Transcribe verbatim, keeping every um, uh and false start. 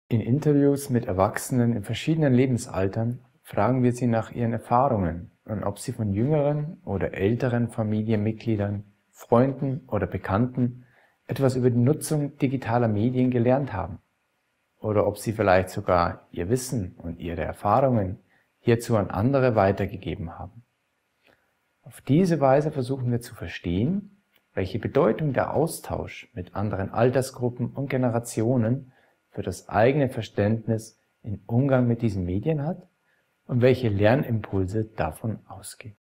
In Interviews mit Erwachsenen in verschiedenen Lebensaltern fragen wir sie nach ihren Erfahrungen und ob sie von jüngeren oder älteren Familienmitgliedern, Freunden oder Bekannten etwas über die Nutzung digitaler Medien gelernt haben oder ob sie vielleicht sogar ihr Wissen und ihre Erfahrungen hierzu an andere weitergegeben haben. Auf diese Weise versuchen wir zu verstehen, welche Bedeutung der Austausch mit anderen Altersgruppen und Generationen für das eigene Verständnis im Umgang mit diesen Medien hat und welche Lernimpulse davon ausgehen.